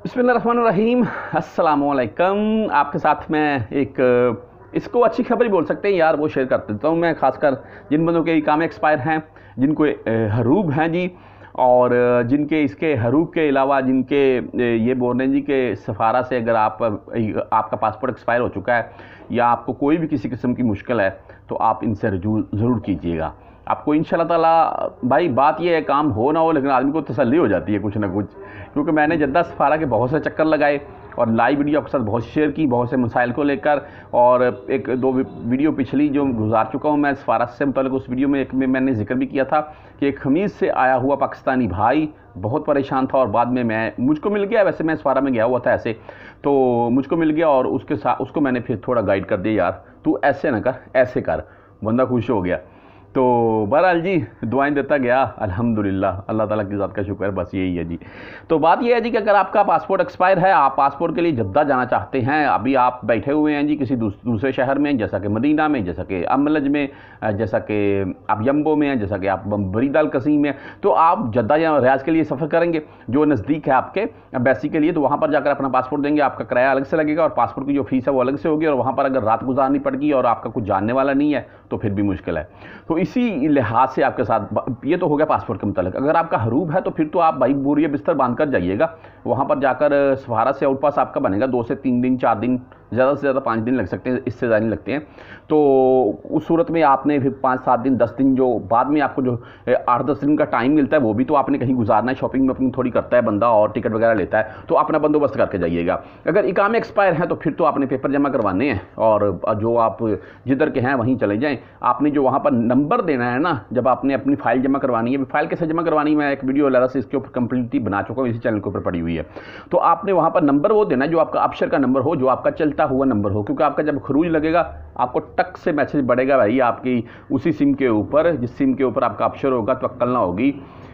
बिस्मिल्लाहिर्रहमानिर्रहीम, अस्सलामुअलैकुम। आपके साथ मैं एक इसको अच्छी खबर ही बोल सकते हैं यार, वो शेयर कर देता हूँ मैं। खासकर जिन बंदों के इकामे एक्सपायर हैं, जिनको हरूब हैं जी, और जिनके इसके हरूब के अलावा जिनके ये बोल रहे हैं जी कि सफ़ारा से अगर आपका पासपोर्ट एक्सपायर हो चुका है या आपको कोई भी किसी किस्म की मुश्किल है तो आप इनसे रजू ज़रूर कीजिएगा। आपको इंशाल्लाह ताला भाई बात ये है, काम हो ना हो लेकिन आदमी को तसल्ली हो जाती है कुछ ना कुछ। क्योंकि मैंने जद्दा सफ़ारा के बहुत से चक्कर लगाए और लाइव वीडियो आपके साथ बहुत शेयर की, बहुत से मसाइल को लेकर। और एक दो वीडियो पिछली जो गुजार चुका हूँ मैं सफ़ारा से मुताल्लिक़, उस वीडियो में एक में मैंने जिक्र भी किया था कि एक खमीस से आया हुआ पाकिस्तानी भाई बहुत परेशान था और बाद में मुझको मिल गया। वैसे मैं सफ़ारा में गया हुआ था ऐसे, तो मुझको मिल गया और उसके साथ उसको मैंने फिर थोड़ा गाइड कर दिया, यार तू ऐसे ना कर, ऐसे कर। बंदा खुश हो गया। तो बहरहाल जी दुआएं देता गया, अल्हम्दुलिल्लाह, अल्लाह ताला की ज़ात का शुक्र है, बस यही है जी। तो बात यह है जी कि अगर आपका पासपोर्ट एक्सपायर है, आप पासपोर्ट के लिए जद्दा जाना चाहते हैं, अभी आप बैठे हुए हैं जी किसी दूसरे शहर में, जैसा कि मदीना में, जैसा कि अमलज में, जैसा कि आप यम्बो में हैं, जैसा कि आप बरीदाल कसीम में, तो आप जद्दा या रियाज के लिए सफ़र करेंगे जो नज़दीक है आपके एम्बेसी के लिए। तो वहाँ पर जाकर अपना पासपोर्ट देंगे, आपका किराया अलग से लगेगा और पासपोर्ट की जो फीस है वो अलग से होगी। और वहाँ पर अगर रात गुजारनी पड़ेगी और आपका कुछ जानने वाला नहीं है तो फिर भी मुश्किल है। तो इसी लिहाज से आपके साथ ये तो हो गया पासपोर्ट के मुतालिक। अगर आपका हरूब है तो फिर तो आप भाई बोरिया बिस्तर बांध कर जाइएगा। वहाँ पर जाकर सफ़ारा से आउट पास आपका बनेगा 2 से 3 दिन, 4 दिन, ज़्यादा से ज़्यादा 5 दिन लग सकते हैं, इससे ज़्यादा नहीं लगते हैं। तो उस सूरत में आपने फिर 5-7 दिन, 10 दिन, जो बाद में आपको जो 8-10 दिन का टाइम मिलता है वो भी तो आपने कहीं गुजारना है। शॉपिंग में अपनी थोड़ी करता है बंदा और टिकट वगैरह लेता है, तो अपना बंदोबस्त करके जाइएगा। अगर इकामे एक्सपायर हैं तो फिर तो आपने पेपर जमा करवाने हैं और जो आप जिधर के हैं वहीं चले जाएँ। आपने जो वहाँ पर नंबर देना है ना, जब आपने अपनी फ़ाइल जमा करवानी है, फ़ाइल कैसे जमा करवानी है मैं एक वीडियो अलग से इसके ऊपर कंप्लीटली बना चुका हूँ, इसी चैनल के ऊपर पड़ी हुई है। तो आपने वहाँ पर नंबर वो देना है जो आपका अबशर का नंबर हो, जो आपका चलता हुआ नंबर हो। क्योंकि आपका जब खरूज लगेगा आपको टक से मैसेज बढ़ेगा भाई आपकी उसी सिम के ऊपर, जिस सिम के ऊपर आपका अबशर होगा, तवक्कल ना होगी,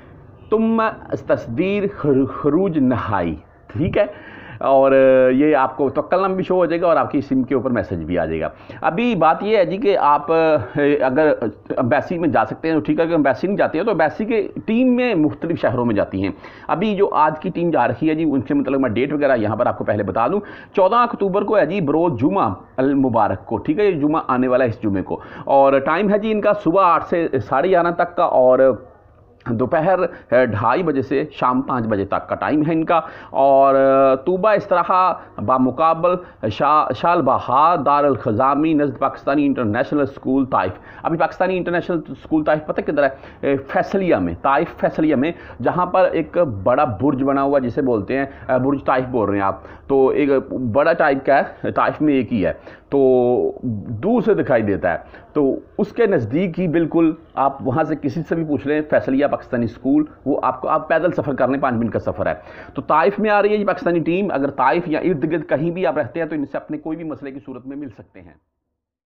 तुम तस्दीर खरूज नहाई, ठीक है। और ये आपको तवक्कलनामा भी शो हो जाएगा और आपकी सिम के ऊपर मैसेज भी आ जाएगा। अभी बात ये है जी कि आप अगर एम्बेसी में जा सकते हैं तो ठीक है। अगर एम्बेसी नहीं जाती है तो एम्बेसी के टीम में मुख्तलिफ शहरों में जाती हैं। अभी जो आज की टीम जा रही है जी, उनसे मतलब मैं डेट वगैरह यहाँ पर आपको पहले बता दूँ। 14 अक्टूबर को है जी बरोज़ जुमा अल मुबारक को, ठीक है। ये जुमा आने वाला है इस जुमे को, और टाइम है जी इनका सुबह 8 से 11:30 तक का और दोपहर 2:30 बजे से शाम 5 बजे तक का टाइम है इनका। और तूबा इस्तराहा बामुकाबल शाल बहार दारुल ख़ज़ामी नज़द पाकिस्तानी इंटरनेशनल स्कूल ताइफ। अभी पाकिस्तानी इंटरनेशनल स्कूल ताइफ पता किधर है? फैसलिया में, ताइफ फैसलिया में, जहाँ पर एक बड़ा बुर्ज बना हुआ जिसे बोलते हैं बुर्ज ताइफ बोल रहे हैं आप, तो एक बड़ा टाइप का है, ताइफ में एक ही है, तो दूर से दिखाई देता है। तो उसके नज़दीक ही बिल्कुल आप वहाँ से किसी से भी पूछ लें फैसलिया पाकिस्तानी स्कूल, वो आपको, आप पैदल सफ़र कर लें, 5 मिनट का सफ़र है। तो ताइफ में आ रही है ये पाकिस्तानी टीम। अगर ताइफ या इर्द गिर्द कहीं भी आप रहते हैं तो इनसे अपने कोई भी मसले की सूरत में मिल सकते हैं।